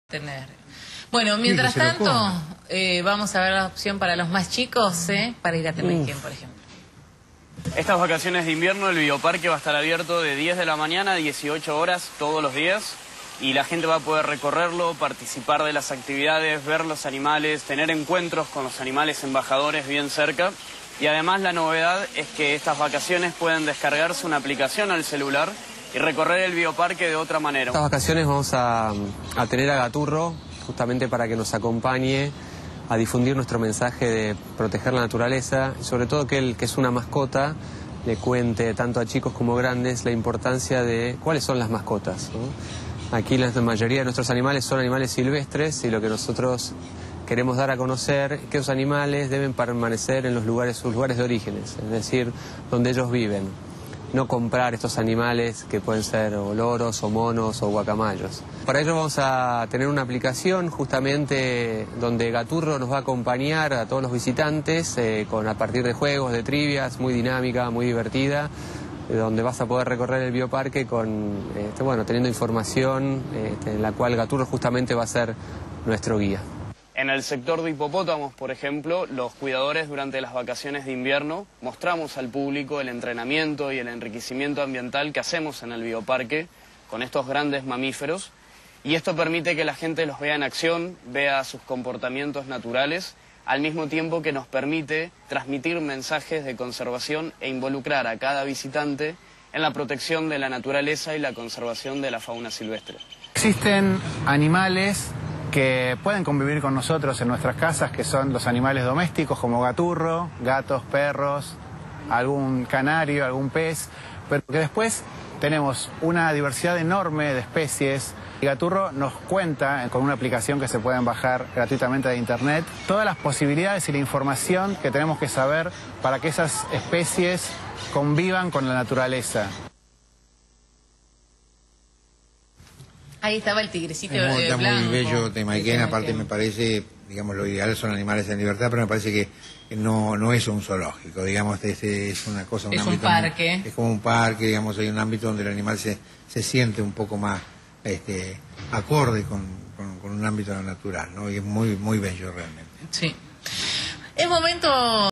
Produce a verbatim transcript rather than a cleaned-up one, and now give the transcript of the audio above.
Tener. Bueno, mientras sí, tanto, eh, vamos a ver la opción para los más chicos, ¿eh? Para ir a Temaiken, por ejemplo. Estas vacaciones de invierno el bioparque va a estar abierto de diez de la mañana a dieciocho horas todos los días y la gente va a poder recorrerlo, participar de las actividades, ver los animales, tener encuentros con los animales embajadores bien cerca. Y además la novedad es que estas vacaciones pueden descargarse una aplicación al celular y recorrer el bioparque de otra manera. Estas vacaciones vamos a, a tener a Gaturro justamente para que nos acompañe a difundir nuestro mensaje de proteger la naturaleza y sobre todo que él, que es una mascota, le cuente tanto a chicos como grandes la importancia de cuáles son las mascotas, ¿no? Aquí la mayoría de nuestros animales son animales silvestres y lo que nosotros queremos dar a conocer es que esos animales deben permanecer en los lugares, sus lugares de orígenes, es decir, donde ellos viven. No comprar estos animales que pueden ser o loros, o monos, o guacamayos. Para ello vamos a tener una aplicación justamente donde Gaturro nos va a acompañar a todos los visitantes eh, con, a partir de juegos, de trivias, muy dinámica, muy divertida, eh, donde vas a poder recorrer el bioparque con, este, bueno, teniendo información este, en la cual Gaturro justamente va a ser nuestro guía. En el sector de hipopótamos, por ejemplo, los cuidadores durante las vacaciones de invierno mostramos al público el entrenamiento y el enriquecimiento ambiental que hacemos en el bioparque con estos grandes mamíferos y esto permite que la gente los vea en acción, vea sus comportamientos naturales, al mismo tiempo que nos permite transmitir mensajes de conservación e involucrar a cada visitante en la protección de la naturaleza y la conservación de la fauna silvestre. Existen animales que pueden convivir con nosotros en nuestras casas, que son los animales domésticos como Gaturro, gatos, perros, algún canario, algún pez, pero que después tenemos una diversidad enorme de especies. Y Gaturro nos cuenta, con una aplicación que se pueden bajar gratuitamente de internet, todas las posibilidades y la información que tenemos que saber para que esas especies convivan con la naturaleza. Ahí estaba el tigrecito Es muy, eh, está blanco. muy bello Temaiken, aparte me parece, digamos, lo ideal son animales en libertad, pero me parece que no, no es un zoológico, digamos, es, es una cosa, un es ámbito, un parque. Es como un parque, digamos, hay un ámbito donde el animal se, se siente un poco más este, acorde con, con, con un ámbito natural, ¿no? Y es muy, muy bello realmente. Sí. Es momento...